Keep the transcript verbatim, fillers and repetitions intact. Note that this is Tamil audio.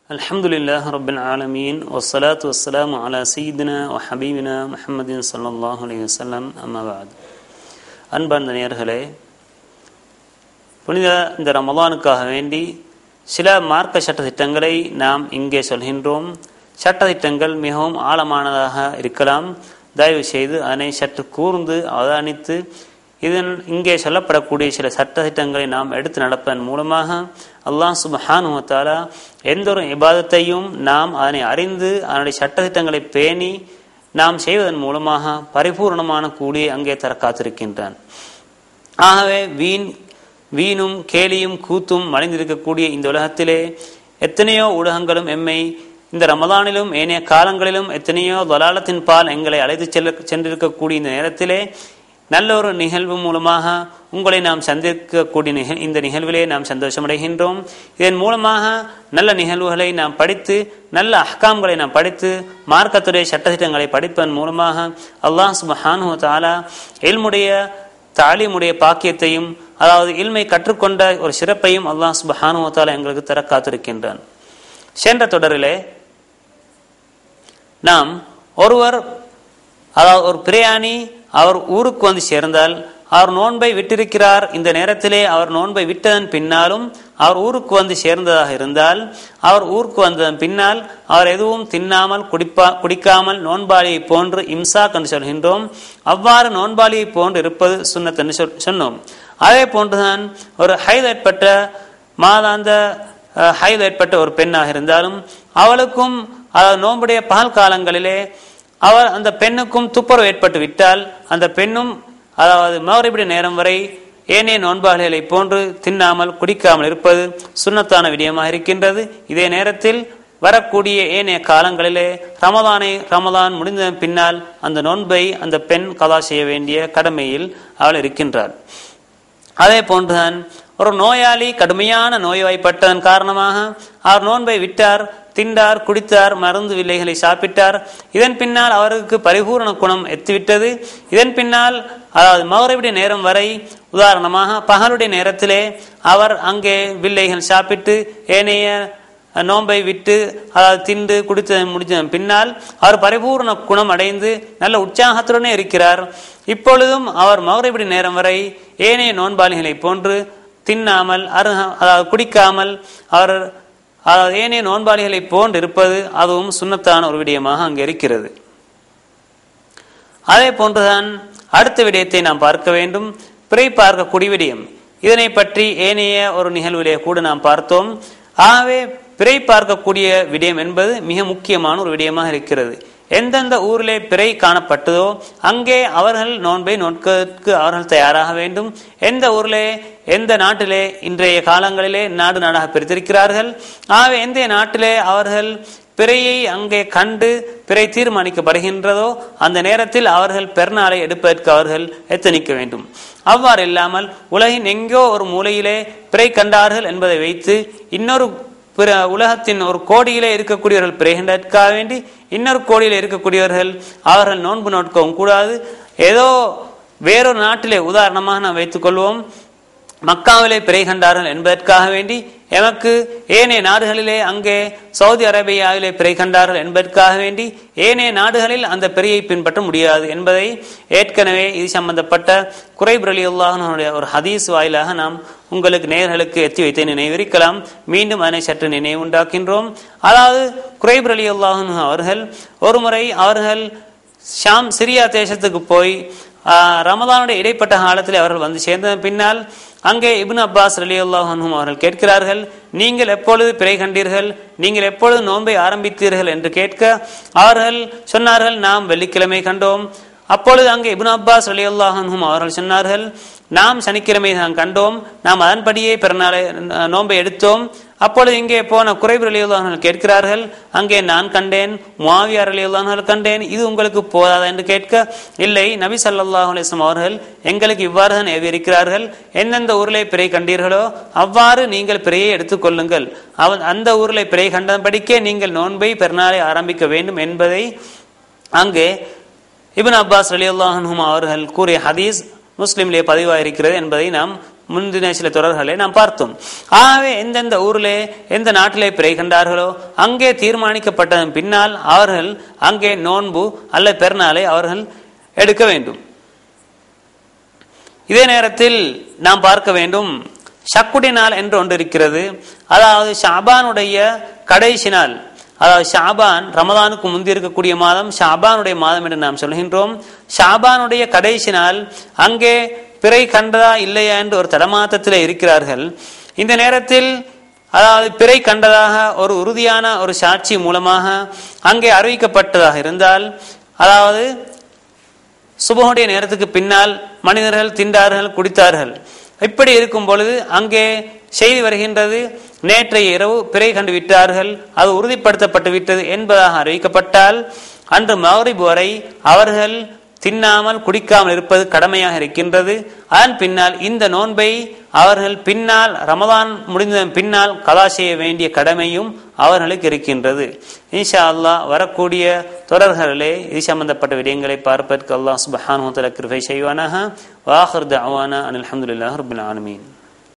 Alhamdulillah Rabbil Alameen wassalatu wassalamu ala sayyidina wa habibina Muhammadin sallallahu alayhi wasallam amma ba'd. அன்பார்ந்த நேயர்களே, புனித இந்த ரமலானுக்காக வேண்டி சில மார்க்க சட்டத்திட்டங்களை நாம் இங்கே சொல்கின்றோம். சட்டத்திட்டங்கள் மிகவும் ஆழமானதாக இருக்கலாம். தயவு செய்து அதனை சற்று கூர்ந்து அவதானித்து இதன் இங்கே சொல்லப்படக்கூடிய சில சட்டத்திட்டங்களை நாம் எடுத்து நடப்பதன் மூலமாக அல்லாஹ் சுப்ஹானஹு வ தஆலா எந்த ஒரு இபாதத்தையும் நாம் அதனை அறிந்து அதனுடைய சட்டத்திட்டங்களை பேணி நாம் செய்வதன் மூலமாக பரிபூர்ணமான கூலியை அங்கே தர காத்திருக்கின்றான். ஆகவே வீண் வீணும் கேலியும் கூத்தும் மறைந்திருக்கக்கூடிய இந்த உலகத்திலே எத்தனையோ ஊடகங்களும் எம்மை இந்த ரமலானிலும் ஏனைய காலங்களிலும் எத்தனையோ தலாலத்தின் பால் எங்களை அழைத்து செல்ல சென்றிருக்கக்கூடிய இந்த நேரத்திலே நல்ல ஒரு நிகழ்வு மூலமாக உங்களை நாம் சந்திக்கக்கூடிய நிகழ் இந்த நிகழ்விலே நாம் சந்தோஷமடைகின்றோம். இதன் மூலமாக நல்ல நிகழ்வுகளை நாம் படித்து நல்ல அஹ்காம்களை நாம் படித்து மார்க்கத்துடைய சட்டத்திட்டங்களை படிப்பதன் மூலமாக அல்லாஹ் சுப்ஹானஹு வ தஆலா இல்முடைய தாலீமுடைய பாக்கியத்தையும், அதாவது இல்மை கற்றுக்கொண்ட ஒரு சிறப்பையும் அல்லாஹ் சுப்ஹானஹு வ தஆலா எங்களுக்கு தர காத்திருக்கின்றான். சென்ற தொடரிலே நாம் ஒருவர், அதாவது ஒரு பிரயாணி அவர் ஊருக்கு வந்து சேர்ந்தால் அவர் நோன்பை விட்டிருக்கிறார். இந்த நேரத்திலே அவர் நோன்பை விட்டதன் பின்னாலும் அவர் ஊருக்கு வந்து சேர்ந்ததாக இருந்தால் அவர் ஊருக்கு வந்ததன் பின்னால் அவர் எதுவும் தின்னாமல் குடிப்பா குடிக்காமல் நோன்பாளியை போன்று இம்சாக் என்று சொல்கின்றோம். அவ்வாறு நோன்பாளியை போன்று இருப்பது சுன்னத் என்று சொன்னோம். அதே போன்றுதான் ஒரு ஹைத் ஏற்பட்ட மாதாந்த ஹைத் ஏற்பட்ட ஒரு பெண்ணாக இருந்தாலும் அவளுக்கும் அதாவது நோன்புடைய பகல் காலங்களிலே அவர் அந்த பெண்ணுக்கும் துப்புரவு ஏற்பட்டு விட்டால் அந்த பெண்ணும் அதாவது மகரிபுடைய நேரம் வரை ஏனைய நோன்பாளிகளை போன்று தின்னாமல் குடிக்காமல் இருப்பது சுன்னத்தான விடயமாக இருக்கின்றது. இதே நேரத்தில் வரக்கூடிய ஏனைய காலங்களிலே ரமலானை ரமலான் முடிந்ததன் பின்னால் அந்த நோன்பை அந்த பெண் கதா செய்ய வேண்டிய கடமையில் அவள் இருக்கின்றாள். அதே போன்றுதான் ஒரு நோயாளி கடுமையான நோய்வாய்ப்பட்டதன் காரணமாக அவர் நோன்பை விட்டார், திண்டார், குடித்தார், மருந்து வில்லைகளை சாப்பிட்டார். இதன் பின்னால் அவருக்கு பரிபூர்ண குணம் எத்திவிட்டது. இதன் பின்னால் அதாவது மகரிபுடைய நேரம் வரை உதாரணமாக பகலுடைய நேரத்திலே அவர் அங்கே வில்லைகள் சாப்பிட்டு ஏனைய நோன்பை விட்டு அதாவது திண்டு குடித்து முடித்ததன் பின்னால் அவர் பரிபூர்ண குணம் அடைந்து நல்ல உற்சாகத்துடனே இருக்கிறார். இப்பொழுதும் அவர் மகரிபுடைய நேரம் வரை ஏனைய நோன்பாளிகளை போன்று தின்னாமல் அருக அதாவது குடிக்காமல் அவர் அதாவது ஏனைய நோன்பாளிகளை போன்று இருப்பது அதுவும் சுன்னத்தான ஒரு விடயமாக அங்கே இருக்கிறது. அதே போன்றுதான் அடுத்த விடயத்தை நாம் பார்க்க வேண்டும், பிறை பார்க்கக்கூடிய விடயம். இதனை பற்றி ஏனைய ஒரு நிகழ்விலே கூட நாம் பார்த்தோம். ஆகவே பிறை பார்க்கக்கூடிய விடயம் என்பது மிக முக்கியமான ஒரு விடயமாக இருக்கிறது. எந்தெந்த ஊரிலே பிறை காணப்பட்டதோ அங்கே அவர்கள் நோன்பை நோட்பதற்கு அவர்கள் தயாராக வேண்டும். எந்த ஊரிலே எந்த நாட்டிலே இன்றைய காலங்களிலே நாடு நாடாக பிரித்திருக்கிறார்கள். ஆகவே எந்த நாட்டிலே அவர்கள் பிறையை அங்கே கண்டு பிறை தீர்மானிக்கப்படுகின்றதோ அந்த நேரத்தில் அவர்கள் பெருநாளை எடுப்பதற்கு அவர்கள் எத்தனிக்க வேண்டும். அவ்வாறு இல்லாமல் உலகின் எங்கோ ஒரு மூலையிலே பிறை கண்டார்கள் என்பதை வைத்து இன்னொரு பிற உலகத்தின் ஒரு கோடியிலே இருக்கக்கூடியவர்கள் பிறைகின்றதற்காக வேண்டி இன்னொரு கோடியிலே இருக்கக்கூடியவர்கள் அவர்கள் நோன்பு நோட்கவும் கூடாது. ஏதோ வேறொரு நாட்டிலே உதாரணமாக நாம் வைத்துக் கொள்வோம், மக்காவிலே பிறை கண்டார்கள் என்பதற்காக வேண்டி எமக்கு ஏனைய நாடுகளிலே அங்கே சவுதி அரேபியாவிலே பிறை கண்டார்கள் என்பதற்காக வேண்டி ஏனைய நாடுகளில் அந்த பிறையை பின்பற்ற முடியாது என்பதை ஏற்கனவே இது சம்பந்தப்பட்ட குரைப் ரலியல்லாஹு ஒரு ஹதீஸ் வாயிலாக நாம் உங்களுக்கு நேயர்களுக்கு எத்தி வைத்து நினைவிருக்கலாம். மீண்டும் அதனை சற்று நினைவு உண்டாக்கின்றோம். அதாவது குரைப் ரலியல்லாஹு அவர்கள் ஒரு முறை அவர்கள் ஷாம் சிரியா தேசத்துக்கு போய் ரமலானுடைய இடைப்பட்ட காலத்தில் அவர்கள் வந்து சேர்ந்த பின்னால் அங்கே இப்னு அப்பாஸ் ரலியல்லாஹு அன்ஹு அவர்கள் கேட்கிறார்கள், நீங்கள் எப்பொழுது பிறை கண்டீர்கள், நீங்கள் எப்பொழுது நோன்பை ஆரம்பித்தீர்கள் என்று கேட்க அவர்கள் சொன்னார்கள், நாம் வெள்ளிக்கிழமை கண்டோம். அப்பொழுது அங்கே இப்னு அப்பாஸ் ரலியல்லாஹு அன்ஹு அவர்கள் சொன்னார்கள், நாம் சனிக்கிழமை தான் கண்டோம், நாம் அதன்படியே பிறநாளை நோன்பை எடுத்தோம். அப்பொழுது இங்கே போன குரைப் ரலியல்லாஹு அன்ஹு கேட்கிறார்கள், அங்கே நான் கண்டேன், முஆவியா ரலியல்லாஹு அன்ஹு கண்டேன், இது உங்களுக்கு போதாதா என்று கேட்க, இல்லை, நபி ஸல்லல்லாஹு அலைஹி வஸல்லம் அவர்கள் எங்களுக்கு இவ்வாறு தான் ஏவியிருக்கிறார்கள், எந்தெந்த ஊரிலே பிறை கண்டீர்களோ அவ்வாறு நீங்கள் பிறையை எடுத்துக்கொள்ளுங்கள், அவன் அந்த ஊரிலே பிறை கண்டபடிக்கே நீங்கள் நோன்பை பெருநாளை ஆரம்பிக்க வேண்டும் என்பதை அங்கே இப்னு அப்பாஸ் ரலியல்லாஹு அன்ஹு அவர்கள் கூறிய ஹதீஸ் முஸ்லிமிலே பதிவாயிருக்கிறது என்பதை நாம் முந்தின சில தொடர்களை நாம் பார்த்தோம். ஆகவே எந்தெந்த ஊரிலே எந்த நாட்டிலே பிறை கண்டார்களோ அங்கே தீர்மானிக்கப்பட்டதன் பின்னால் அவர்கள் அங்கே நோன்பு அல்ல பெருநாளை அவர்கள் எடுக்க வேண்டும். இதே நேரத்தில் நாம் பார்க்க வேண்டும், ஷக்குடி நாள் என்று ஒன்று இருக்கிறது. அதாவது ஷாபானுடைய கடைசி நாள், அதாவது ஷாபான் ரமதானுக்கு முந்தி இருக்கக்கூடிய மாதம் ஷாபானுடைய மாதம் என்று நாம் சொல்கின்றோம். ஷாபானுடைய கடைசி நாள் அங்கே பிறை கண்டதா இல்லையா என்று ஒரு தடமாத்தத்தில் இருக்கிறார்கள். இந்த நேரத்தில் அதாவது பிறை கண்டதாக ஒரு உறுதியான ஒரு சாட்சி மூலமாக அங்கே அறிவிக்கப்பட்டதாக இருந்தால், அதாவது சுபஹுடைய நேரத்துக்கு பின்னால் மனிதர்கள் தின்றார்கள் குடித்தார்கள். இப்படி இருக்கும் பொழுது அங்கே செய்தி வருகின்றது, நேற்றைய இரவு பிறை கண்டு விட்டார்கள், அது உறுதிப்படுத்தப்பட்டு விட்டது என்பதாக அறிவிக்கப்பட்டால் அன்று மக்ரிப் வரை அவர்கள் தின்னாமல் குடிக்காமல் இருப்பது கடமையாக இருக்கின்றது. அதன் பின்னால் இந்த நோன்பை அவர்கள் பின்னால் ரமதான் முடிந்ததன் பின்னால் கலா செய்ய வேண்டிய கடமையும் அவர்களுக்கு இருக்கின்றது. இன்ஷா அல்லாஹ் வரக்கூடிய தொடர்களிலே இது சம்பந்தப்பட்ட விடயங்களை பார்ப்பதற்கு அல்லாஹ் சுப்ஹானஹு வ தஆலா கிருபை செய்வானாக. வ ஆகிர் தஅவானா அனில் ஹம்துலில்லாஹி ரப்பில் ஆலமீன்.